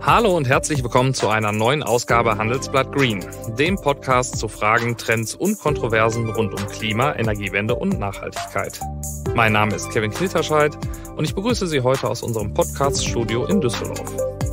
Hallo und herzlich willkommen zu einer neuen Ausgabe Handelsblatt Green, dem Podcast zu Fragen, Trends und Kontroversen rund um Klima, Energiewende und Nachhaltigkeit. Mein Name ist Kevin Knitterscheid und ich begrüße Sie heute aus unserem Podcast-Studio in Düsseldorf.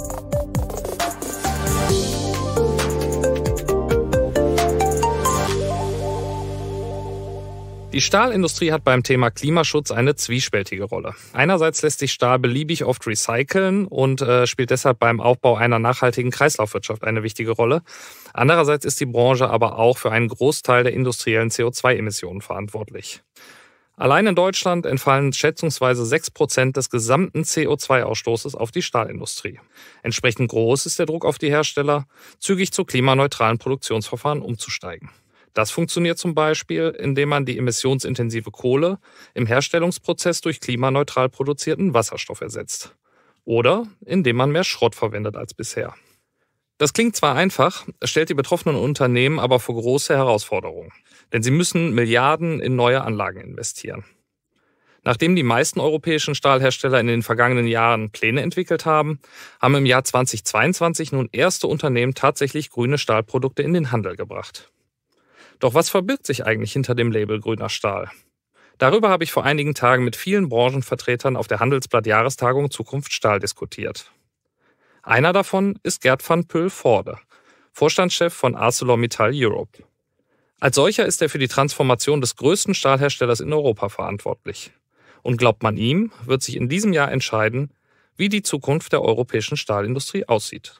Die Stahlindustrie hat beim Thema Klimaschutz eine zwiespältige Rolle. Einerseits lässt sich Stahl beliebig oft recyceln und spielt deshalb beim Aufbau einer nachhaltigen Kreislaufwirtschaft eine wichtige Rolle. Andererseits ist die Branche aber auch für einen Großteil der industriellen CO2-Emissionen verantwortlich. Allein in Deutschland entfallen schätzungsweise 6% des gesamten CO2-Ausstoßes auf die Stahlindustrie. Entsprechend groß ist der Druck auf die Hersteller, zügig zu klimaneutralen Produktionsverfahren umzusteigen. Das funktioniert zum Beispiel, indem man die emissionsintensive Kohle im Herstellungsprozess durch klimaneutral produzierten Wasserstoff ersetzt. Oder indem man mehr Schrott verwendet als bisher. Das klingt zwar einfach, es stellt die betroffenen Unternehmen aber vor große Herausforderungen. Denn sie müssen Milliarden in neue Anlagen investieren. Nachdem die meisten europäischen Stahlhersteller in den vergangenen Jahren Pläne entwickelt haben, haben im Jahr 2022 nun erste Unternehmen tatsächlich grüne Stahlprodukte in den Handel gebracht. Doch was verbirgt sich eigentlich hinter dem Label grüner Stahl? Darüber habe ich vor einigen Tagen mit vielen Branchenvertretern auf der Handelsblatt-Jahrestagung Zukunft Stahl diskutiert. Einer davon ist Gert van Pul-Voorde, Vorstandschef von ArcelorMittal Europe. Als solcher ist er für die Transformation des größten Stahlherstellers in Europa verantwortlich. Und glaubt man ihm, wird sich in diesem Jahr entscheiden, wie die Zukunft der europäischen Stahlindustrie aussieht.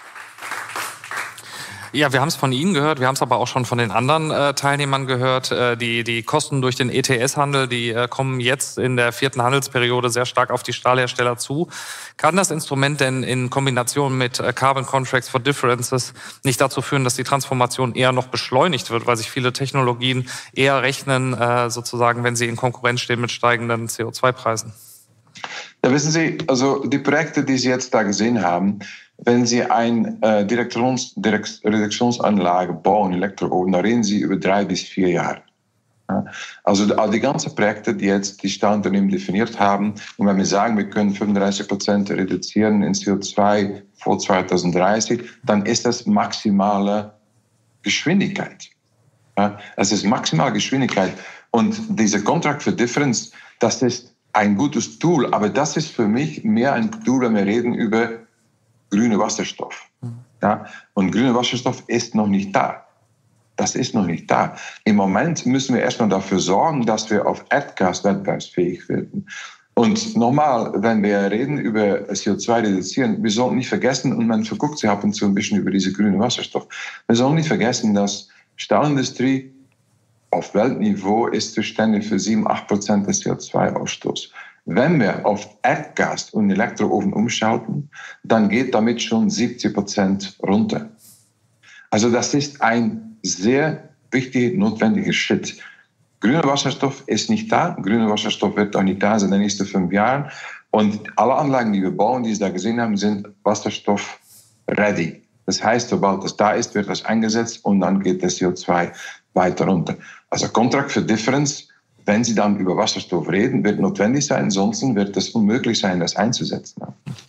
Ja, wir haben es von Ihnen gehört, wir haben es aber auch schon von den anderen Teilnehmern gehört. Die Kosten durch den ETS-Handel, die kommen jetzt in der 4. Handelsperiode sehr stark auf die Stahlhersteller zu. Kann das Instrument denn in Kombination mit Carbon Contracts for Differences nicht dazu führen, dass die Transformation eher noch beschleunigt wird, weil sich viele Technologien eher rechnen, sozusagen, wenn sie in Konkurrenz stehen mit steigenden CO2-Preisen? Ja, wissen Sie, also die Projekte, die Sie jetzt da gesehen haben, wenn Sie eine Reduktionsanlage bauen, Elektroofen, dann reden Sie über 3 bis 4 Jahre. Ja, also die ganzen Projekte, die jetzt die Stahlunternehmen definiert haben, und wenn wir sagen, wir können 35% reduzieren in CO2 vor 2030, dann ist das maximale Geschwindigkeit. Ja, es ist maximale Geschwindigkeit. Und diese Contract for Difference, das ist ein gutes Tool, aber das ist für mich mehr ein Tool, wenn wir reden über grüne Wasserstoff. Ja? Und grüner Wasserstoff ist noch nicht da. Das ist noch nicht da. Im Moment müssen wir erstmal dafür sorgen, dass wir auf Erdgas wettbewerbsfähig werden. Und nochmal, wenn wir reden über CO2 reduzieren, wir sollten nicht vergessen, und man verguckt sich ab und zu ein bisschen über diese grüne Wasserstoff, wir sollen nicht vergessen, dass Stahlindustrie auf Weltniveau ist zuständig für 7-8% des CO2-Ausstoßes. Wenn wir auf Erdgas und Elektroofen umschalten, dann geht damit schon 70% runter. Also das ist ein sehr wichtiger, notwendiger Schritt. Grüner Wasserstoff ist nicht da. Grüner Wasserstoff wird auch nicht da sein in den nächsten 5 Jahren. Und alle Anlagen, die wir bauen, die Sie da gesehen haben, sind Wasserstoff-ready. Das heißt, sobald das da ist, wird das eingesetzt und dann geht das CO2 weiter runter. Also Contract for Difference, wenn Sie dann über Wasserstoff reden, wird notwendig sein, ansonsten wird es unmöglich sein, das einzusetzen.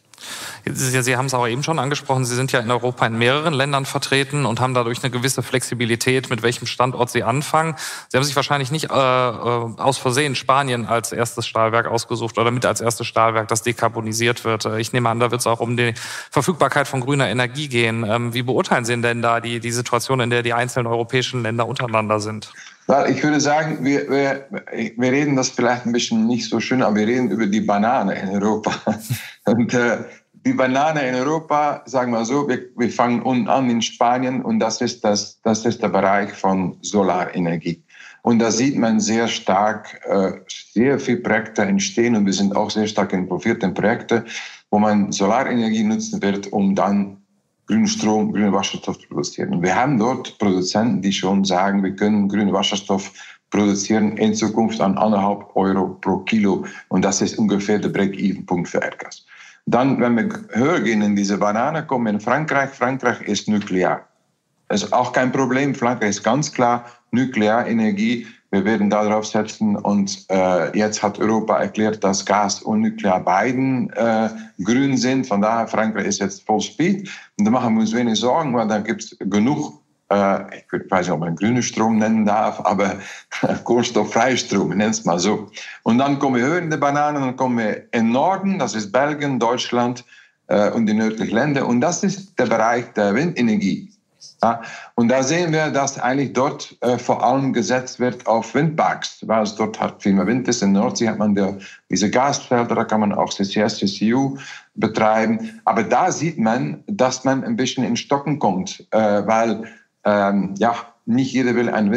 Sie haben es auch eben schon angesprochen, Sie sind ja in Europa in mehreren Ländern vertreten und haben dadurch eine gewisse Flexibilität, mit welchem Standort Sie anfangen. Sie haben sich wahrscheinlich nicht aus Versehen Spanien als erstes Stahlwerk ausgesucht oder mit als erstes Stahlwerk, das dekarbonisiert wird. Ich nehme an, da wird es auch um die Verfügbarkeit von grüner Energie gehen. Wie beurteilen Sie denn da die Situation, in der die einzelnen europäischen Länder untereinander sind? Ich würde sagen, wir reden das vielleicht ein bisschen nicht so schön, aber wir reden über die Banane in Europa. Und die Banane in Europa, sagen wir so, wir fangen unten an in Spanien und das ist der Bereich von Solarenergie. Und da sieht man sehr stark, sehr viele Projekte entstehen und wir sind auch sehr stark involviert in Projekte, wo man Solarenergie nutzen wird, um dann grünen Strom, grünen Wasserstoff zu produzieren. Und wir haben dort Produzenten, die schon sagen, wir können grünen Wasserstoff produzieren in Zukunft an 1,5 Euro pro Kilo. Und das ist ungefähr der Break-Even-Punkt für Erdgas. Dann, wenn wir höher gehen in diese Banane, kommen wir in Frankreich. Frankreich ist nuklear. Das ist auch kein Problem. Frankreich ist ganz klar Nuklearenergie. wir werden darauf setzen. Und jetzt hat Europa erklärt, dass Gas und Nuklear beiden grün sind. Von daher, Frankreich ist jetzt voll Speed. Und da machen wir uns wenig Sorgen, weil da gibt es genug, ich weiß nicht, ob man grünen Strom nennen darf, aber kohlenstofffreie Strom, nennen es mal so. Und dann kommen wir höher in die Bananen, dann kommen wir in Norden, das ist Belgien, Deutschland und die nördlichen Länder. Und das ist der Bereich der Windenergie. Ja, und da sehen wir, dass eigentlich dort vor allem gesetzt wird auf Windparks, weil es dort halt viel mehr Wind ist. In der Nordsee hat man diese Gasfelder, da kann man auch CCS, CCU betreiben. Aber da sieht man, dass man ein bisschen in Stocken kommt, weil nicht jeder will eine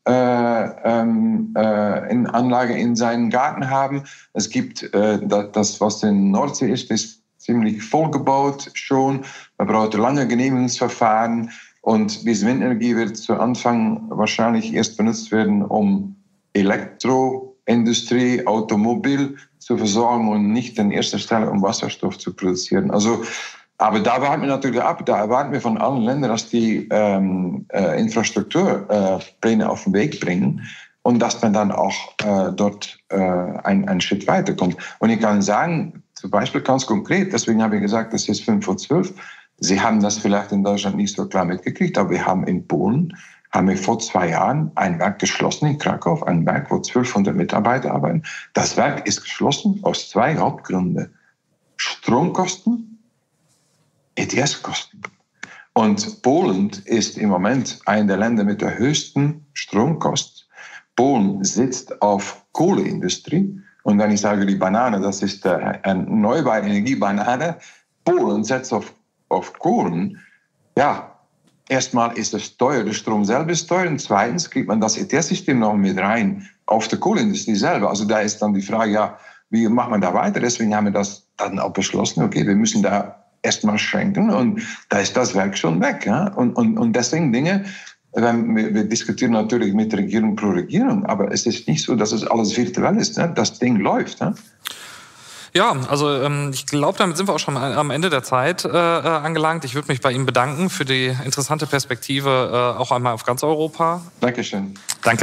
Windanlage in seinem Garten haben. Es gibt das, was in der Nordsee ist ziemlich vollgebaut schon. Man braucht lange Genehmigungsverfahren. Und diese Windenergie wird zu Anfang wahrscheinlich erst benutzt werden, um Elektroindustrie, Automobil zu versorgen und nicht an erster Stelle, um Wasserstoff zu produzieren. Also, aber da warten wir natürlich ab. Da erwarten wir von allen Ländern, dass die Infrastrukturpläne auf den Weg bringen und dass man dann auch dort einen Schritt weiterkommt. Und ich kann sagen, zum Beispiel ganz konkret, deswegen habe ich gesagt, das ist 5:12. Sie haben das vielleicht in Deutschland nicht so klar mitgekriegt, aber wir haben in Polen, vor 2 Jahren ein Werk geschlossen in Krakau, ein Werk, wo 1200 Mitarbeiter arbeiten. Das Werk ist geschlossen aus 2 Hauptgründen. Stromkosten, ETS-Kosten. Und Polen ist im Moment einer der Länder mit der höchsten Stromkosten. Polen sitzt auf Kohleindustrie. Und wenn ich sage, die Banane, das ist eine erneuerbare Energiebanane. Polen setzt auf Kohlen, ja, erstmal ist es teuer, der Strom selber ist teuer und zweitens kriegt man das ETS-System noch mit rein auf der Kohleindustrie selber. Also da ist dann die Frage, ja, wie macht man da weiter? Deswegen haben wir das dann auch beschlossen, okay, wir müssen da erstmal schränken und da ist das Werk schon weg. Ja? Und deswegen Dinge, wir diskutieren natürlich mit Regierung pro Regierung, aber es ist nicht so, dass es alles virtuell ist. Ne? Das Ding läuft. Ne? Ja, also ich glaube, damit sind wir auch schon am Ende der Zeit angelangt. Ich würde mich bei Ihnen bedanken für die interessante Perspektive auch einmal auf ganz Europa. Dankeschön. Danke.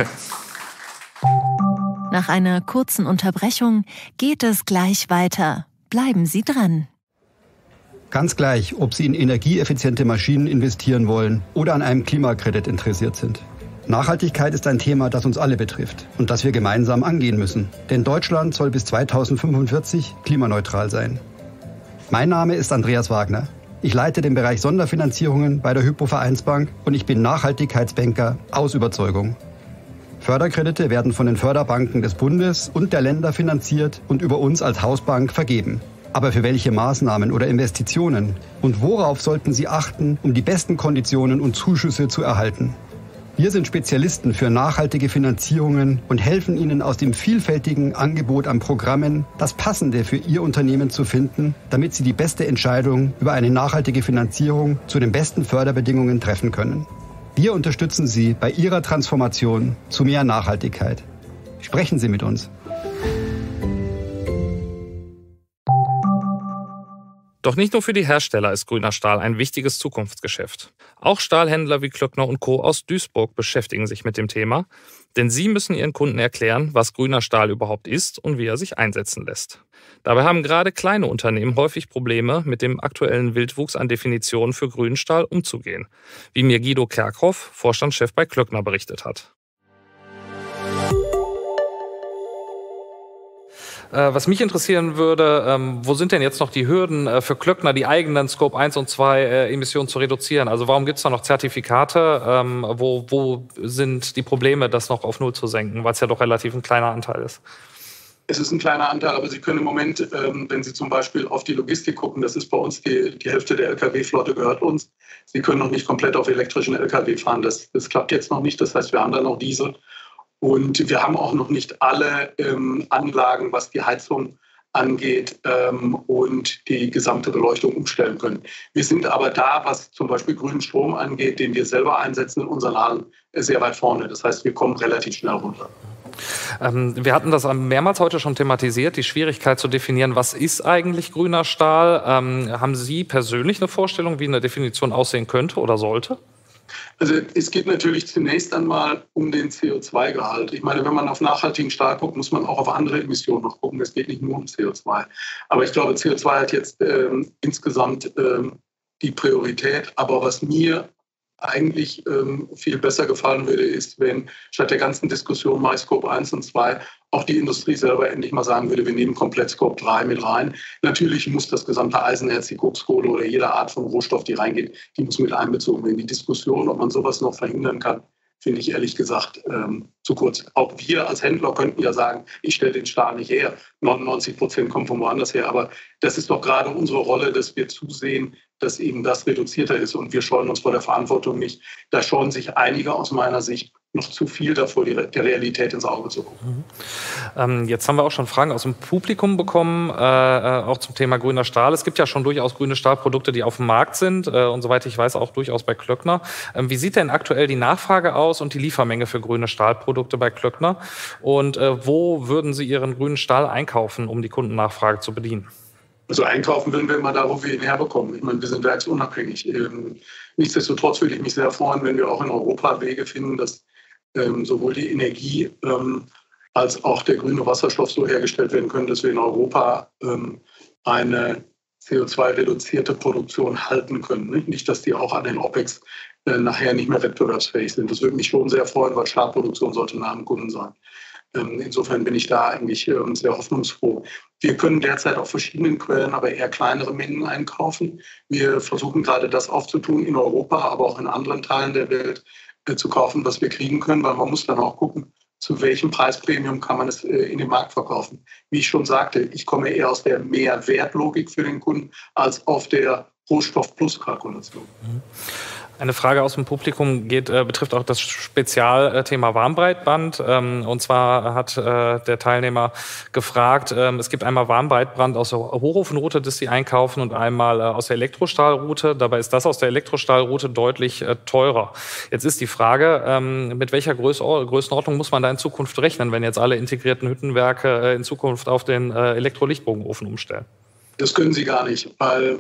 Nach einer kurzen Unterbrechung geht es gleich weiter. Bleiben Sie dran. Ganz gleich, ob Sie in energieeffiziente Maschinen investieren wollen oder an einem Klimakredit interessiert sind. Nachhaltigkeit ist ein Thema, das uns alle betrifft und das wir gemeinsam angehen müssen. Denn Deutschland soll bis 2045 klimaneutral sein. Mein Name ist Andreas Wagner. Ich leite den Bereich Sonderfinanzierungen bei der Hypo-Vereinsbank und ich bin Nachhaltigkeitsbanker aus Überzeugung. Förderkredite werden von den Förderbanken des Bundes und der Länder finanziert und über uns als Hausbank vergeben. Aber für welche Maßnahmen oder Investitionen? Und worauf sollten Sie achten, um die besten Konditionen und Zuschüsse zu erhalten? Wir sind Spezialisten für nachhaltige Finanzierungen und helfen Ihnen aus dem vielfältigen Angebot an Programmen das Passende für Ihr Unternehmen zu finden, damit Sie die beste Entscheidung über eine nachhaltige Finanzierung zu den besten Förderbedingungen treffen können. Wir unterstützen Sie bei Ihrer Transformation zu mehr Nachhaltigkeit. Sprechen Sie mit uns. Doch nicht nur für die Hersteller ist grüner Stahl ein wichtiges Zukunftsgeschäft. Auch Stahlhändler wie Klöckner & Co. aus Duisburg beschäftigen sich mit dem Thema, denn sie müssen ihren Kunden erklären, was grüner Stahl überhaupt ist und wie er sich einsetzen lässt. Dabei haben gerade kleine Unternehmen häufig Probleme, mit dem aktuellen Wildwuchs an Definitionen für grünen Stahl umzugehen, wie mir Guido Kerkhoff, Vorstandschef bei Klöckner, berichtet hat. Was mich interessieren würde, wo sind denn jetzt noch die Hürden für Klöckner, die eigenen Scope 1 und 2 Emissionen zu reduzieren? Also warum gibt es da noch Zertifikate? Wo sind die Probleme, das noch auf Null zu senken, weil es ja doch relativ ein kleiner Anteil ist? Es ist ein kleiner Anteil, aber Sie können im Moment, wenn Sie zum Beispiel auf die Logistik gucken, das ist bei uns die Hälfte der Lkw-Flotte gehört uns. Sie können noch nicht komplett auf elektrischen Lkw fahren. Das klappt jetzt noch nicht. Das heißt, wir haben da noch Diesel. Und wir haben auch noch nicht alle Anlagen, was die Heizung angeht und die gesamte Beleuchtung umstellen können. Wir sind aber da, was zum Beispiel grünen Strom angeht, den wir selber einsetzen in unseren Hallen, sehr weit vorne. Das heißt, wir kommen relativ schnell runter. Wir hatten das mehrmals heute schon thematisiert, die Schwierigkeit zu definieren, was ist eigentlich grüner Stahl. Haben Sie persönlich eine Vorstellung, wie eine Definition aussehen könnte oder sollte? Also es geht natürlich zunächst einmal um den CO2-Gehalt. Ich meine, wenn man auf nachhaltigen Stahl guckt, muss man auch auf andere Emissionen noch gucken. Es geht nicht nur um CO2. Aber ich glaube, CO2 hat jetzt insgesamt die Priorität. Aber was mir eigentlich viel besser gefallen würde, ist, wenn statt der ganzen Diskussion mal Scope 1 und 2 auch die Industrie selber endlich mal sagen würde, wir nehmen komplett Scope 3 mit rein. Natürlich muss das gesamte Eisenerz, die Kokskohle oder jede Art von Rohstoff, die reingeht, die muss mit einbezogen werden. Die Diskussion, ob man sowas noch verhindern kann, finde ich ehrlich gesagt zu kurz. Auch wir als Händler könnten ja sagen, ich stelle den Stahl nicht her. 99% kommen von woanders her. Aber das ist doch gerade unsere Rolle, dass wir zusehen, dass eben das reduzierter ist. Und wir scheuen uns vor der Verantwortung nicht. Da scheuen sich einige aus meiner Sicht noch zu viel davor, der Realität ins Auge zu gucken. Jetzt haben wir auch schon Fragen aus dem Publikum bekommen, auch zum Thema grüner Stahl. Es gibt ja schon durchaus grüne Stahlprodukte, die auf dem Markt sind und soweit ich weiß auch durchaus bei Klöckner. Wie sieht denn aktuell die Nachfrage aus und die Liefermenge für grüne Stahlprodukte bei Klöckner? Und wo würden Sie Ihren grünen Stahl einkaufen, um die Kundennachfrage zu bedienen? Also einkaufen würden wir immer da, wo wir ihn herbekommen. Ich meine, wir sind werksunabhängig. Nichtsdestotrotz würde ich mich sehr freuen, wenn wir auch in Europa Wege finden, dass sowohl die Energie als auch der grüne Wasserstoff so hergestellt werden können, dass wir in Europa eine CO2-reduzierte Produktion halten können. Nicht, dass die auch an den OPEX nachher nicht mehr wettbewerbsfähig sind. Das würde mich schon sehr freuen, weil Stahlproduktion sollte nah am Kunden sein. Insofern bin ich da eigentlich sehr hoffnungsfroh. Wir können derzeit auf verschiedenen Quellen aber eher kleinere Mengen einkaufen. Wir versuchen gerade das aufzutun in Europa, aber auch in anderen Teilen der Welt zu kaufen, was wir kriegen können, weil man muss dann auch gucken, zu welchem Preispremium kann man es in den Markt verkaufen. Wie ich schon sagte, ich komme eher aus der Mehrwertlogik für den Kunden als auf der Rohstoff-Plus-Kalkulation. Eine Frage aus dem Publikum betrifft auch das Spezialthema Warmbreitband. Und zwar hat der Teilnehmer gefragt, es gibt einmal Warmbreitband aus der Hochofenroute, das Sie einkaufen, und einmal aus der Elektrostahlroute. Dabei ist das aus der Elektrostahlroute deutlich teurer. Jetzt ist die Frage, mit welcher Größenordnung muss man da in Zukunft rechnen, wenn jetzt alle integrierten Hüttenwerke in Zukunft auf den Elektrolichtbogenofen umstellen? Das können sie gar nicht, weil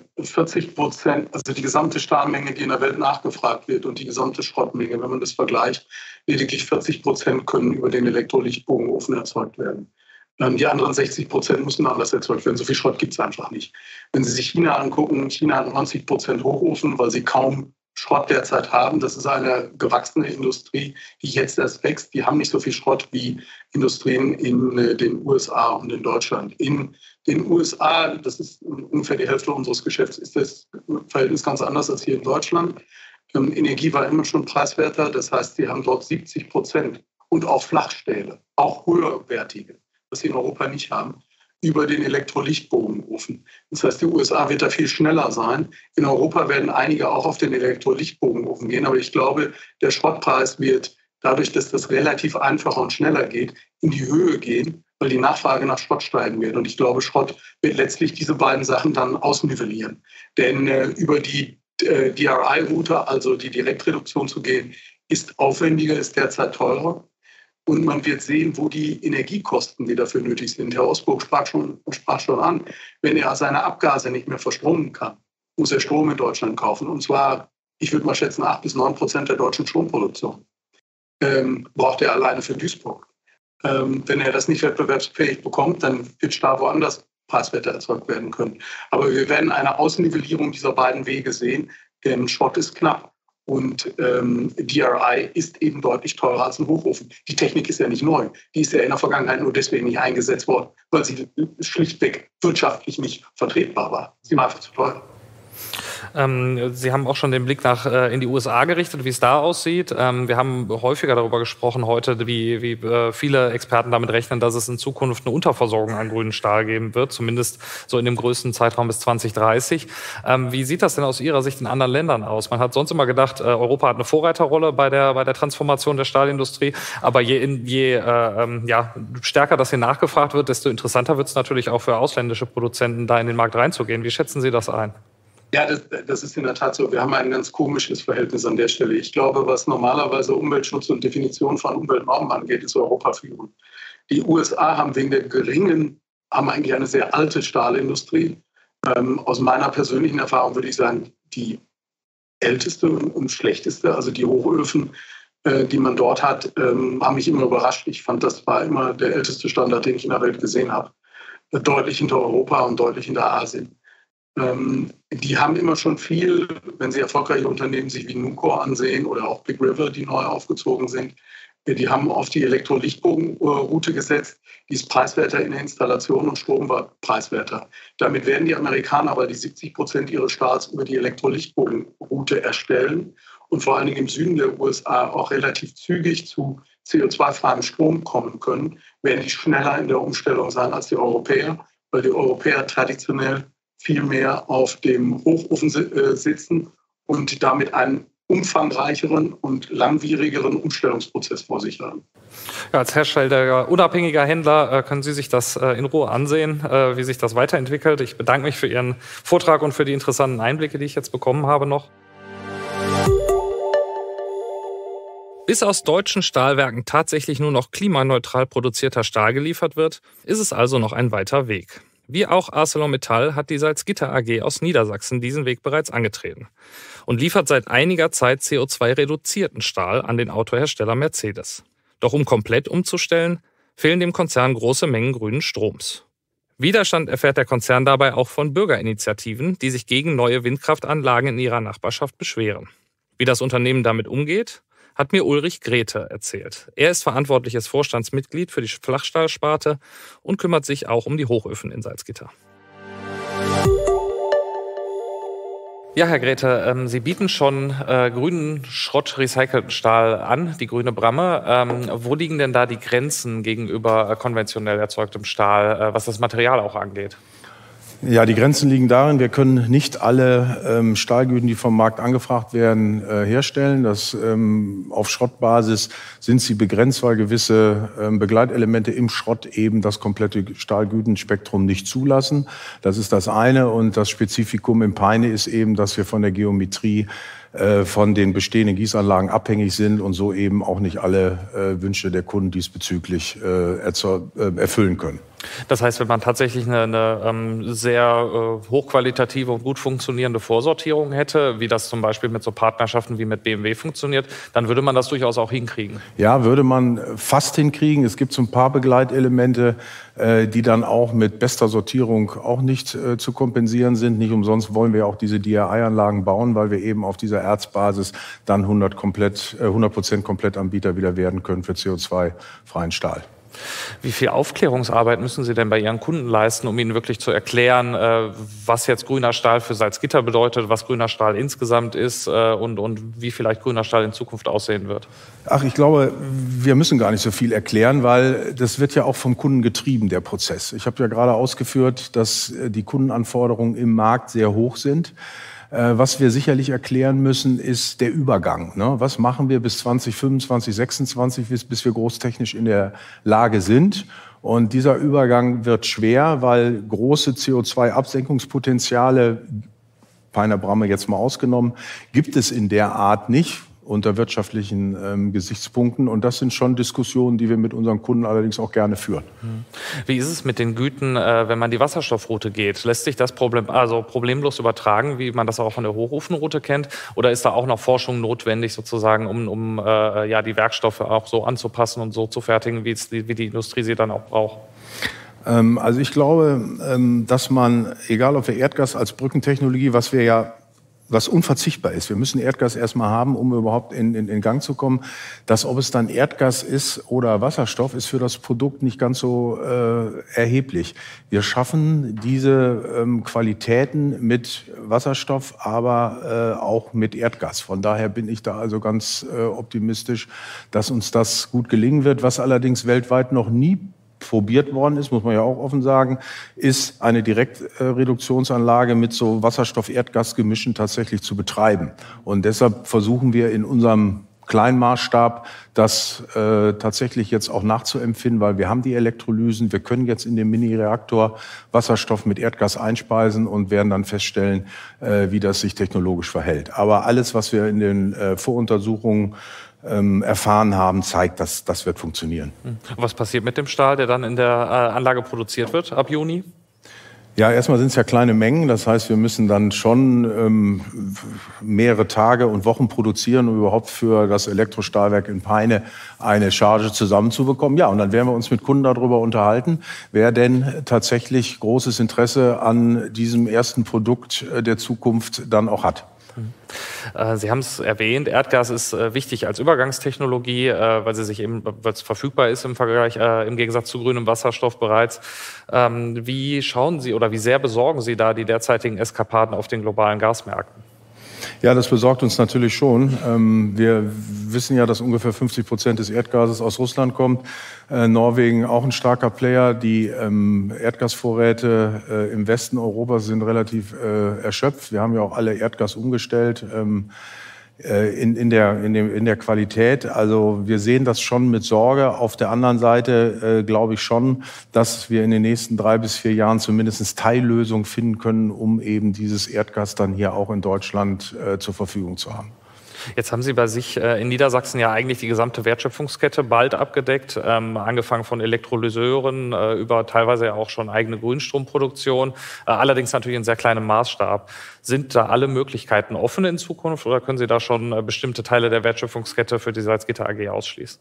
40%, also die gesamte Stahlmenge, die in der Welt nachgefragt wird, und die gesamte Schrottmenge, wenn man das vergleicht, lediglich 40% können über den Elektrolichtbogenofen erzeugt werden. Die anderen 60% müssen anders erzeugt werden. So viel Schrott gibt es einfach nicht. Wenn Sie sich China angucken, China hat 90% Hochofen, weil sie kaum Schrott derzeit haben. Das ist eine gewachsene Industrie, die jetzt erst wächst. Die haben nicht so viel Schrott wie Industrien in den USA und in Deutschland. In den USA, das ist ungefähr die Hälfte unseres Geschäfts, ist das Verhältnis ganz anders als hier in Deutschland. Energie war immer schon preiswerter. Das heißt, sie haben dort 70% und auch Flachstähle, auch höherwertige, was sie in Europa nicht haben, über den Elektrolichtbogenofen. Das heißt, die USA wird da viel schneller sein. In Europa werden einige auch auf den Elektrolichtbogenofen gehen. Aber ich glaube, der Schrottpreis wird dadurch, dass das relativ einfacher und schneller geht, in die Höhe gehen, weil die Nachfrage nach Schrott steigen wird. Und ich glaube, Schrott wird letztlich diese beiden Sachen dann ausnivellieren. Denn über die DRI-Route, also die Direktreduktion zu gehen, ist aufwendiger, ist derzeit teurer. Und man wird sehen, wo die Energiekosten, die dafür nötig sind. Herr Osburg sprach schon an, wenn er seine Abgase nicht mehr verstromen kann, muss er Strom in Deutschland kaufen. Und zwar, ich würde mal schätzen, 8-9% der deutschen Stromproduktion braucht er alleine für Duisburg. Wenn er das nicht wettbewerbsfähig bekommt, dann wird Stahl woanders preiswerter erzeugt werden können. Aber wir werden eine Ausnivellierung dieser beiden Wege sehen, denn Schrott ist knapp. Und DRI ist eben deutlich teurer als ein Hochofen. Die Technik ist ja nicht neu. Die ist ja in der Vergangenheit nur deswegen nicht eingesetzt worden, weil sie schlichtweg wirtschaftlich nicht vertretbar war. Sie war einfach zu teuer. Sie haben auch schon den Blick in die USA gerichtet, wie es da aussieht. Wir haben häufiger darüber gesprochen heute, wie viele Experten damit rechnen, dass es in Zukunft eine Unterversorgung an grünen Stahl geben wird, zumindest so in dem größten Zeitraum bis 2030. Wie sieht das denn aus Ihrer Sicht in anderen Ländern aus? Man hat sonst immer gedacht, Europa hat eine Vorreiterrolle bei der Transformation der Stahlindustrie, aber je stärker das hier nachgefragt wird, desto interessanter wird es natürlich auch für ausländische Produzenten, da in den Markt reinzugehen. Wie schätzen Sie das ein? Ja, das ist in der Tat so. Wir haben ein ganz komisches Verhältnis an der Stelle. Ich glaube, was normalerweise Umweltschutz und Definition von Umweltnormen angeht, ist Europa führend. Die USA haben haben eigentlich eine sehr alte Stahlindustrie. Aus meiner persönlichen Erfahrung würde ich sagen, die älteste und schlechteste. Also die Hochöfen, die man dort hat, haben mich immer überrascht. Ich fand, das war immer der älteste Standard, den ich in der Welt gesehen habe. Deutlich hinter Europa und deutlich hinter Asien. Die haben immer schon viel, wenn sie erfolgreiche Unternehmen sich wie Nucor ansehen oder auch Big River, die neu aufgezogen sind, die haben auf die Elektrolichtbogenroute gesetzt. Die ist preiswerter in der Installation und Strom war preiswerter. Damit werden die Amerikaner, weil die 70% ihres Stahls über die Elektrolichtbogenroute erstellen und vor allen Dingen im Süden der USA auch relativ zügig zu CO2-freiem Strom kommen können, werden die schneller in der Umstellung sein als die Europäer, weil die Europäer traditionell viel mehr auf dem Hochofen sitzen und damit einen umfangreicheren und langwierigeren Umstellungsprozess vor sich haben. Ja, als Hersteller, unabhängiger Händler können Sie sich das in Ruhe ansehen, wie sich das weiterentwickelt. Ich bedanke mich für Ihren Vortrag und für die interessanten Einblicke, die ich jetzt bekommen habe noch. Bis aus deutschen Stahlwerken tatsächlich nur noch klimaneutral produzierter Stahl geliefert wird, ist es also noch ein weiter Weg. Wie auch ArcelorMittal hat die Salzgitter AG aus Niedersachsen diesen Weg bereits angetreten und liefert seit einiger Zeit CO2-reduzierten Stahl an den Autohersteller Mercedes. Doch um komplett umzustellen, fehlen dem Konzern große Mengen grünen Stroms. Widerstand erfährt der Konzern dabei auch von Bürgerinitiativen, die sich gegen neue Windkraftanlagen in ihrer Nachbarschaft beschweren. Wie das Unternehmen damit umgeht, hat mir Ulrich Grete erzählt. Er ist verantwortliches Vorstandsmitglied für die Flachstahlsparte und kümmert sich auch um die Hochöfen in Salzgitter. Ja, Herr Grete, Sie bieten schon grünen Schrott recycelten Stahl an, die grüne Bramme. Wo liegen denn da die Grenzen gegenüber konventionell erzeugtem Stahl, was das Material auch angeht? Ja, die Grenzen liegen darin, wir können nicht alle Stahlgüten, die vom Markt angefragt werden, herstellen. Auf Schrottbasis sind sie begrenzt, weil gewisse Begleitelemente im Schrott eben das komplette Stahlgütenspektrum nicht zulassen. Das ist das eine. Und das Spezifikum im Peine ist eben, dass wir von der Geometrie von den bestehenden Gießanlagen abhängig sind und so eben auch nicht alle Wünsche der Kunden diesbezüglich erfüllen können. Das heißt, wenn man tatsächlich eine sehr hochqualitative und gut funktionierende Vorsortierung hätte, wie das zum Beispiel mit so Partnerschaften wie mit BMW funktioniert, dann würde man das durchaus auch hinkriegen. Ja, würde man fast hinkriegen. Es gibt so ein paar Begleitelemente, die dann auch mit bester Sortierung auch nicht zu kompensieren sind. Nicht umsonst wollen wir auch diese DRI-Anlagen bauen, weil wir eben auf dieser Erzbasis dann 100% Komplettanbieter wieder werden können für CO2-freien Stahl. Wie viel Aufklärungsarbeit müssen Sie denn bei Ihren Kunden leisten, um ihnen wirklich zu erklären, was jetzt grüner Stahl für Salzgitter bedeutet, was grüner Stahl insgesamt ist und wie vielleicht grüner Stahl in Zukunft aussehen wird? Ach, ich glaube, wir müssen gar nicht so viel erklären, weil das wird ja auch vom Kunden getrieben, der Prozess. Ich habe ja gerade ausgeführt, dass die Kundenanforderungen im Markt sehr hoch sind. Was wir sicherlich erklären müssen, ist der Übergang. Was machen wir bis 2025, 2026, bis wir großtechnisch in der Lage sind? Und dieser Übergang wird schwer, weil große CO2-Absenkungspotenziale, Peiner Bramme jetzt mal ausgenommen, gibt es in der Art nicht unter wirtschaftlichen Gesichtspunkten. Und das sind schon Diskussionen, die wir mit unseren Kunden allerdings auch gerne führen. Wie ist es mit den Güten, wenn man die Wasserstoffroute geht? Lässt sich das problemlos übertragen, wie man das auch von der Hochofenroute kennt? Oder ist da auch noch Forschung notwendig, sozusagen, um die Werkstoffe auch so anzupassen und so zu fertigen, wie die Industrie sie dann auch braucht? Also ich glaube, dass man, egal ob wir Erdgas als Brückentechnologie, was unverzichtbar ist. Wir müssen Erdgas erstmal haben, um überhaupt in Gang zu kommen. Ob es dann Erdgas ist oder Wasserstoff, ist für das Produkt nicht ganz so erheblich. Wir schaffen diese Qualitäten mit Wasserstoff, aber auch mit Erdgas. Von daher bin ich da also ganz optimistisch, dass uns das gut gelingen wird. Was allerdings weltweit noch nie probiert worden ist, muss man ja auch offen sagen, ist eine Direktreduktionsanlage mit so Wasserstoff-Erdgas-Gemischen tatsächlich zu betreiben. Und deshalb versuchen wir in unserem kleinen Maßstab das tatsächlich jetzt auch nachzuempfinden, weil wir haben die Elektrolysen, wir können jetzt in dem Mini-Reaktor Wasserstoff mit Erdgas einspeisen und werden dann feststellen, wie das sich technologisch verhält. Aber alles, was wir in den Voruntersuchungen erfahren haben, zeigt, dass das wird funktionieren. Was passiert mit dem Stahl, der dann in der Anlage produziert wird ab Juni? Ja, erstmal sind es ja kleine Mengen. Das heißt, wir müssen dann schon mehrere Tage und Wochen produzieren, um überhaupt für das Elektrostahlwerk in Peine eine Charge zusammenzubekommen. Ja, und dann werden wir uns mit Kunden darüber unterhalten, wer denn tatsächlich großes Interesse an diesem ersten Produkt der Zukunft dann auch hat. Sie haben es erwähnt, Erdgas ist wichtig als Übergangstechnologie, weil es verfügbar ist im Gegensatz zu grünem Wasserstoff bereits. Wie schauen Sie oder wie sehr besorgen Sie da die derzeitigen Eskapaden auf den globalen Gasmärkten? Ja, das besorgt uns natürlich schon. Wir wissen ja, dass ungefähr 50% des Erdgases aus Russland kommt. Norwegen auch ein starker Player. Die Erdgasvorräte im Westen Europas sind relativ erschöpft. Wir haben ja auch alle Erdgas umgestellt. In der Qualität. Also wir sehen das schon mit Sorge. Auf der anderen Seite glaube ich schon, dass wir in den nächsten 3 bis 4 Jahren zumindest Teillösungen finden können, um eben dieses Erdgas dann hier auch in Deutschland zur Verfügung zu haben. Jetzt haben Sie bei sich in Niedersachsen ja eigentlich die gesamte Wertschöpfungskette bald abgedeckt, angefangen von Elektrolyseuren über teilweise ja auch schon eigene Grünstromproduktion, allerdings natürlich in sehr kleinem Maßstab. Sind da alle Möglichkeiten offen in Zukunft oder können Sie da schon bestimmte Teile der Wertschöpfungskette für die Salzgitter AG ausschließen?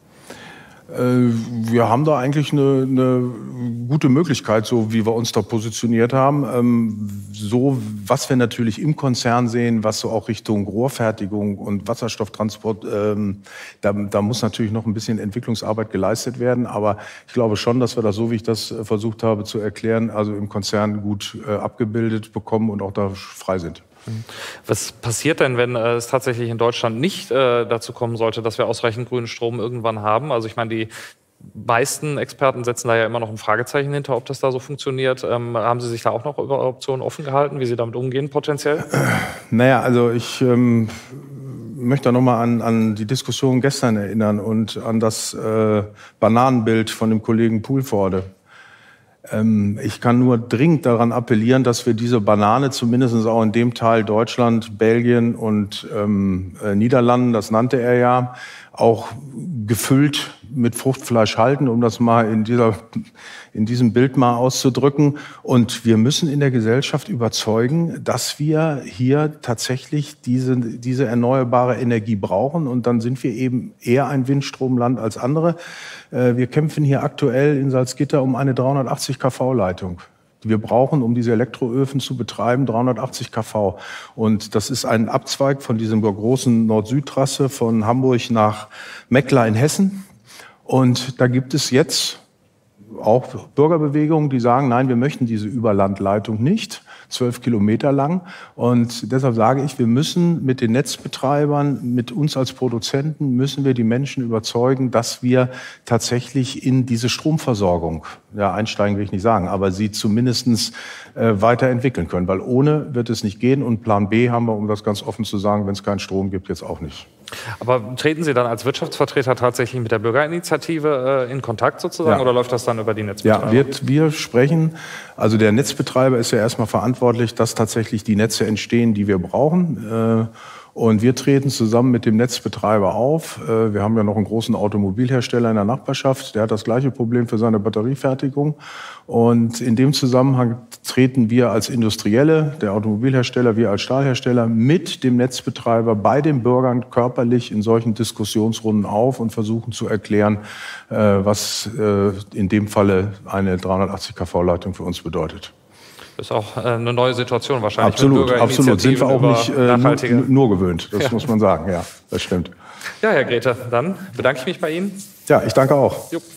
Wir haben da eigentlich eine gute Möglichkeit, so wie wir uns da positioniert haben. So, was wir natürlich im Konzern sehen, was so auch Richtung Rohrfertigung und Wasserstofftransport, da muss natürlich noch ein bisschen Entwicklungsarbeit geleistet werden. Aber ich glaube schon, dass wir das, so wie ich das versucht habe zu erklären, also im Konzern gut abgebildet bekommen und auch da frei sind. Was passiert denn, wenn es tatsächlich in Deutschland nicht dazu kommen sollte, dass wir ausreichend grünen Strom irgendwann haben? Also ich meine, die meisten Experten setzen da ja immer noch ein Fragezeichen hinter, ob das da so funktioniert. Haben Sie sich da auch noch über Optionen offen gehalten, wie Sie damit umgehen potenziell? Naja, also ich möchte noch mal an die Diskussion gestern erinnern und an das Bananenbild von dem Kollegen Poelvoorde. Ich kann nur dringend daran appellieren, dass wir diese Banane zumindest auch in dem Teil Deutschland, Belgien und Niederlanden, das nannte er ja, auch gefüllt mit Fruchtfleisch halten, um das mal in diesem Bild mal auszudrücken. Und wir müssen in der Gesellschaft überzeugen, dass wir hier tatsächlich diese erneuerbare Energie brauchen. Und dann sind wir eben eher ein Windstromland als andere. Wir kämpfen hier aktuell in Salzgitter um eine 380 kV-Leitung. Die wir brauchen, um diese Elektroöfen zu betreiben, 380 kV. Und das ist ein Abzweig von dieser großen Nord-Süd-Trasse von Hamburg nach Meckler in Hessen. Und da gibt es jetzt auch Bürgerbewegungen, die sagen, nein, wir möchten diese Überlandleitung nicht, 12 Kilometer lang. Und deshalb sage ich, wir müssen mit den Netzbetreibern, mit uns als Produzenten, müssen wir die Menschen überzeugen, dass wir tatsächlich in diese Stromversorgung, ja, einsteigen will ich nicht sagen, aber sie zumindest weiterentwickeln können. Weil ohne wird es nicht gehen. Und Plan B haben wir, um das ganz offen zu sagen, wenn es keinen Strom gibt, jetzt auch nicht. Aber treten Sie dann als Wirtschaftsvertreter tatsächlich mit der Bürgerinitiative in Kontakt sozusagen, oder läuft das dann über die Netzbetreiber? Ja, wir sprechen, also der Netzbetreiber ist ja erstmal verantwortlich, dass tatsächlich die Netze entstehen, die wir brauchen. Und wir treten zusammen mit dem Netzbetreiber auf. Wir haben ja noch einen großen Automobilhersteller in der Nachbarschaft. Der hat das gleiche Problem für seine Batteriefertigung. Und in dem Zusammenhang treten wir als Industrielle, der Automobilhersteller, wir als Stahlhersteller, mit dem Netzbetreiber bei den Bürgern körperlich in solchen Diskussionsrunden auf und versuchen zu erklären, was in dem Falle eine 380 kV-Leitung für uns bedeutet. Das ist auch eine neue Situation wahrscheinlich. Absolut, absolut. Sind wir auch nicht nur gewöhnt. Das muss man sagen. Ja, das stimmt. Ja, Herr Grete, dann bedanke ich mich bei Ihnen. Ja, ich danke auch. Jupp.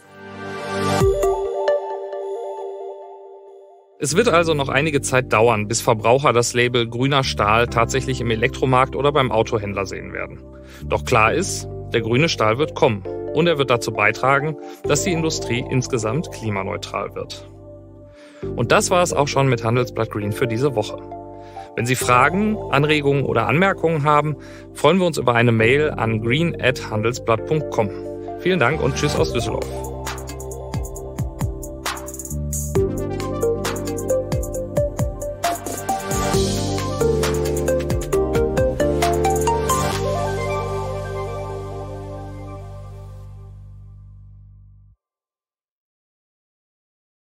Es wird also noch einige Zeit dauern, bis Verbraucher das Label grüner Stahl tatsächlich im Elektromarkt oder beim Autohändler sehen werden. Doch klar ist, der grüne Stahl wird kommen und er wird dazu beitragen, dass die Industrie insgesamt klimaneutral wird. Und das war es auch schon mit Handelsblatt Green für diese Woche. Wenn Sie Fragen, Anregungen oder Anmerkungen haben, freuen wir uns über eine Mail an green@handelsblatt.com. Vielen Dank und tschüss aus Düsseldorf.